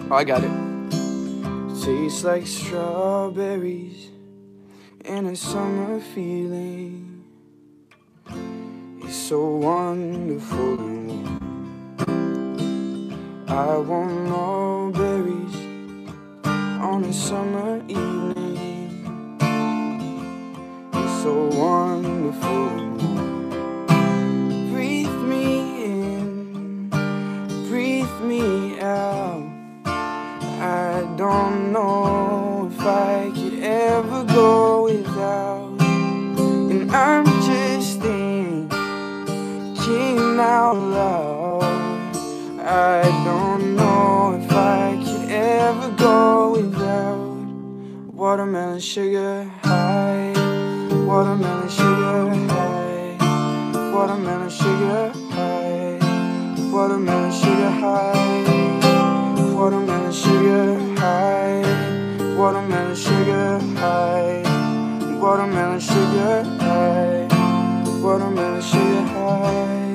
Oh, I got it. Tastes like strawberries in a summer feeling. It's so wonderful and warm. I want more berries on a summer evening. It's so wonderful and warm. Breathe me in, breathe me out. I don't know if I could ever go without. And I'm just thinking out loud. I don't know if I could ever go without watermelon sugar high, watermelon sugar high, watermelon sugar high, watermelon sugar high, watermelon sugar high, watermelon sugar high, watermelon sugar high, watermelon sugar high.